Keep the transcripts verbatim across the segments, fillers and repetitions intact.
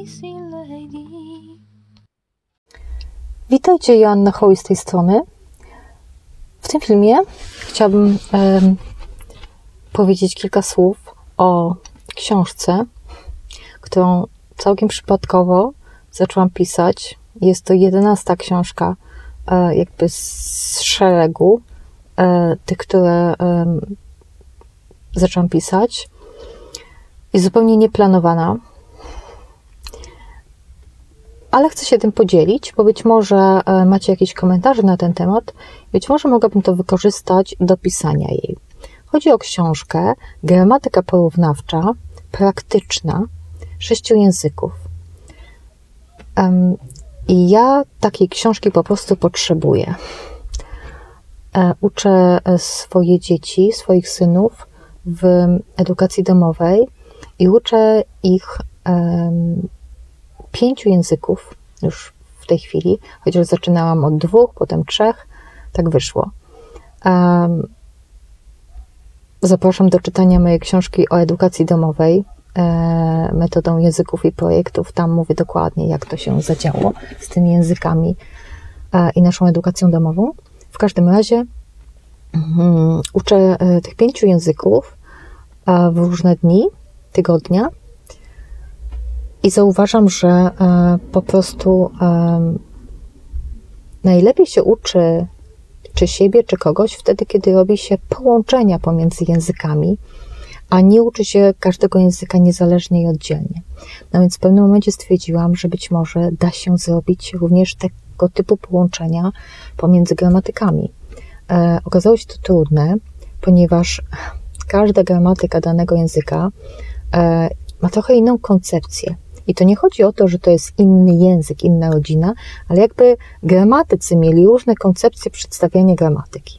Lazy Lady. Witajcie, Joanna Hołj z tej strony. W tym filmie chciałabym um, powiedzieć kilka słów o książce, którą całkiem przypadkowo zaczęłam pisać. Jest to jedenasta książka e, jakby z szeregu e, tych, które e, zaczęłam pisać. Jest zupełnie nieplanowana. Ale chcę się tym podzielić, bo być może macie jakieś komentarze na ten temat. Być może mogłabym to wykorzystać do pisania jej. Chodzi o książkę Gramatyka porównawcza, praktyczna, sześciu języków. I ja takiej książki po prostu potrzebuję. Uczę swoje dzieci, swoich synów w edukacji domowej i uczę ich pięciu języków już w tej chwili, chociaż zaczynałam od dwóch, potem trzech, tak wyszło. Um, zapraszam do czytania mojej książki o edukacji domowej e, metodą języków i projektów. Tam mówię dokładnie, jak to się zadziało z tymi językami e, i naszą edukacją domową. W każdym razie um, uczę e, tych pięciu języków e, w różne dni, tygodnia. I zauważam, że e, po prostu e, najlepiej się uczy czy siebie, czy kogoś wtedy, kiedy robi się połączenia pomiędzy językami, a nie uczy się każdego języka niezależnie i oddzielnie. No więc w pewnym momencie stwierdziłam, że być może da się zrobić również tego typu połączenia pomiędzy gramatykami. E, okazało się to trudne, ponieważ każda gramatyka danego języka e, ma trochę inną koncepcję. I to nie chodzi o to, że to jest inny język, inna rodzina, ale jakby gramatycy mieli różne koncepcje przedstawiania gramatyki.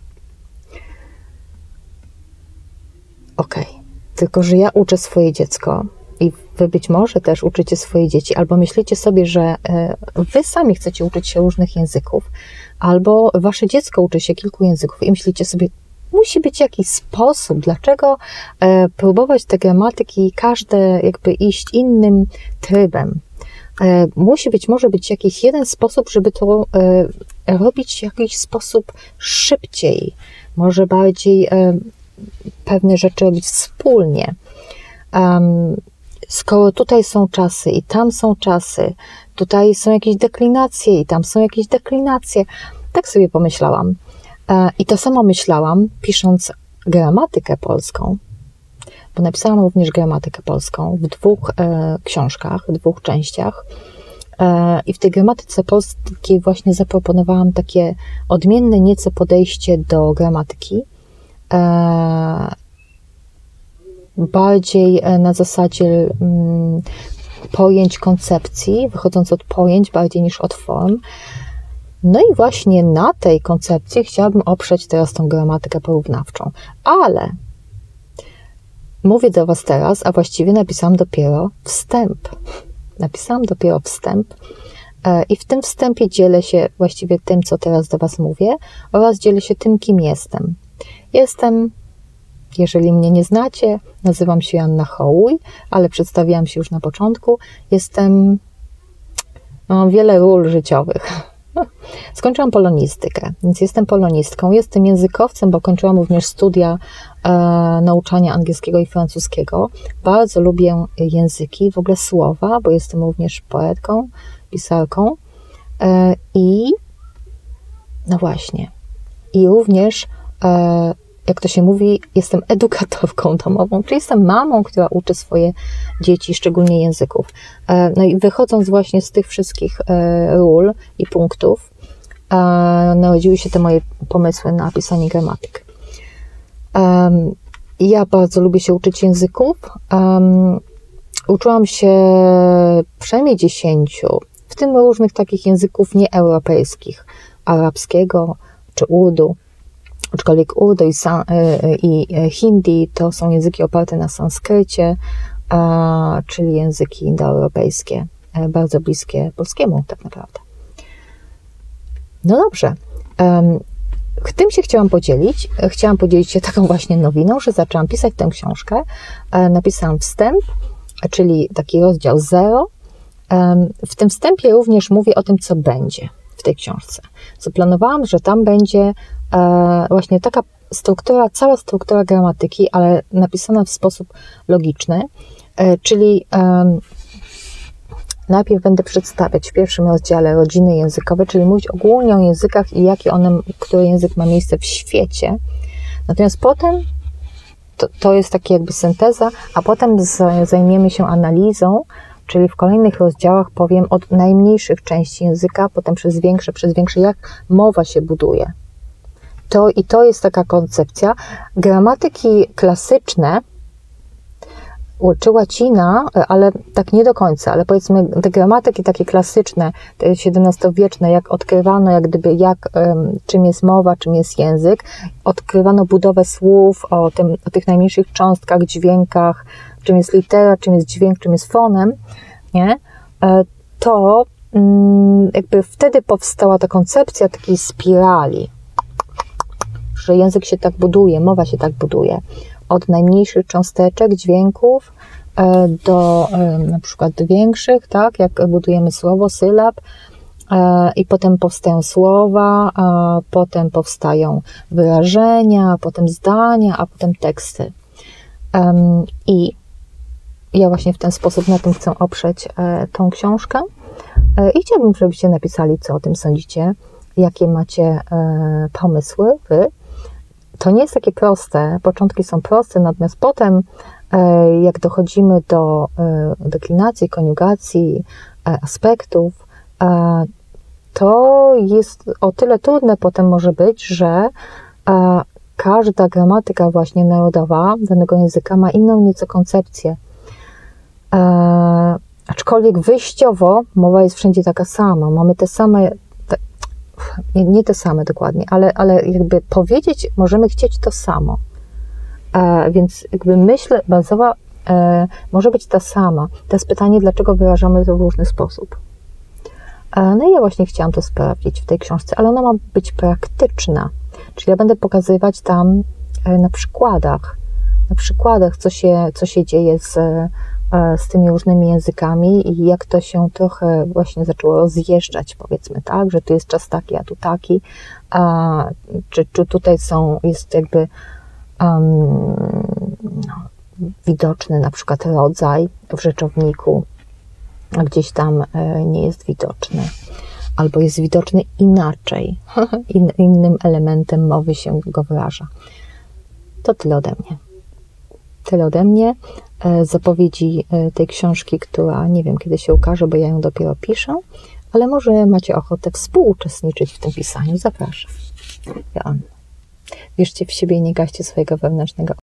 Okej, okay. Tylko że ja uczę swoje dziecko i wy być może też uczycie swoje dzieci, albo myślicie sobie, że wy sami chcecie uczyć się różnych języków, albo wasze dziecko uczy się kilku języków i myślicie sobie, musi być jakiś sposób, dlaczego e, próbować te gramatyki, każde jakby iść innym trybem. E, musi być, może być jakiś jeden sposób, żeby to e, robić w jakiś sposób szybciej, może bardziej e, pewne rzeczy robić wspólnie. Um, skoro tutaj są czasy i tam są czasy, tutaj są jakieś deklinacje i tam są jakieś deklinacje, tak sobie pomyślałam. I to samo myślałam, pisząc gramatykę polską, bo napisałam również gramatykę polską w dwóch e, książkach, w dwóch częściach. E, I w tej gramatyce polskiej właśnie zaproponowałam takie odmienne nieco podejście do gramatyki. E, bardziej na zasadzie mm, pojęć, koncepcji, wychodząc od pojęć bardziej niż od form. No i właśnie na tej koncepcji chciałabym oprzeć teraz tą gramatykę porównawczą. Ale mówię do was teraz, a właściwie napisałam dopiero wstęp. Napisałam dopiero wstęp i w tym wstępie dzielę się właściwie tym, co teraz do was mówię, oraz dzielę się tym, kim jestem. Jestem, jeżeli mnie nie znacie, nazywam się Joanna Hołj, ale przedstawiłam się już na początku. Jestem, mam wiele ról życiowych. Skończyłam polonistykę, więc jestem polonistką, jestem językowcem, bo kończyłam również studia e, nauczania angielskiego i francuskiego. Bardzo lubię języki, w ogóle słowa, bo jestem również poetką, pisarką e, i no właśnie, i również e, jak to się mówi, jestem edukatorką domową, czyli jestem mamą, która uczy swoje dzieci, szczególnie języków. No i wychodząc właśnie z tych wszystkich ról i punktów, narodziły się te moje pomysły na pisanie gramatyk. Ja bardzo lubię się uczyć języków. Uczyłam się przynajmniej dziesięciu, w tym różnych takich języków nieeuropejskich, arabskiego czy urdu. Aczkolwiek urdu i, san, i hindi to są języki oparte na sanskrycie, a, czyli języki indoeuropejskie, bardzo bliskie polskiemu tak naprawdę. No dobrze, um, tym się chciałam podzielić. Chciałam podzielić się taką właśnie nowiną, że zaczęłam pisać tę książkę. Napisałam wstęp, czyli taki rozdział zero, W tym wstępie również mówię o tym, co będzie w tej książce. Zaplanowałam, że tam będzie właśnie taka struktura, cała struktura gramatyki, ale napisana w sposób logiczny, czyli najpierw będę przedstawiać w pierwszym rozdziale rodziny językowe, czyli mówić ogólnie o językach i jaki one, który język ma miejsce w świecie. Natomiast potem to, to jest takie jakby synteza, a potem zajmiemy się analizą, czyli w kolejnych rozdziałach powiem od najmniejszych części języka, potem przez większe, przez większe, jak mowa się buduje. To, I to jest taka koncepcja. Gramatyki klasyczne czy łacina, ale tak nie do końca, ale powiedzmy te gramatyki takie klasyczne, te siedemnastowieczne, jak odkrywano jak gdyby jak, czym jest mowa, czym jest język, odkrywano budowę słów, o, tym, o tych najmniejszych cząstkach, dźwiękach, czym jest litera, czym jest dźwięk, czym jest fonem, nie? To jakby wtedy powstała ta koncepcja takiej spirali, że język się tak buduje, mowa się tak buduje. Od najmniejszych cząsteczek, dźwięków do na przykład większych, tak, jak budujemy słowo, sylab, i potem powstają słowa, a potem powstają wyrażenia, potem zdania, a potem teksty. I ja właśnie w ten sposób na tym chcę oprzeć tą książkę i chciałabym, żebyście napisali, co o tym sądzicie, jakie macie pomysły wy. To nie jest takie proste, początki są proste, natomiast potem jak dochodzimy do deklinacji, koniugacji, aspektów, to jest o tyle trudne potem może być, że każda gramatyka właśnie narodowa danego języka ma inną nieco koncepcję. Aczkolwiek wyjściowo mowa jest wszędzie taka sama, mamy te same, te, nie, nie te same dokładnie, ale, ale jakby powiedzieć możemy chcieć to samo. E, więc jakby myśl bazowa e, może być ta sama. To jest pytanie, dlaczego wyrażamy to w różny sposób. E, no i ja właśnie chciałam to sprawdzić w tej książce, ale ona ma być praktyczna. Czyli ja będę pokazywać tam e, na przykładach, na przykładach, co się, co się dzieje z z tymi różnymi językami i jak to się trochę właśnie zaczęło rozjeżdżać, powiedzmy, tak, że tu jest czas taki, a tu taki, a, czy, czy tutaj są, jest jakby um, no, widoczny na przykład rodzaj w rzeczowniku, a gdzieś tam nie jest widoczny, albo jest widoczny inaczej, In, innym elementem mowy się go wyraża. To tyle ode mnie. Tyle ode mnie. Zapowiedzi tej książki, która nie wiem, kiedy się ukaże, bo ja ją dopiero piszę, ale może macie ochotę współuczestniczyć w tym pisaniu. Zapraszam. Joanna. Wierzcie w siebie i nie gaście swojego wewnętrznego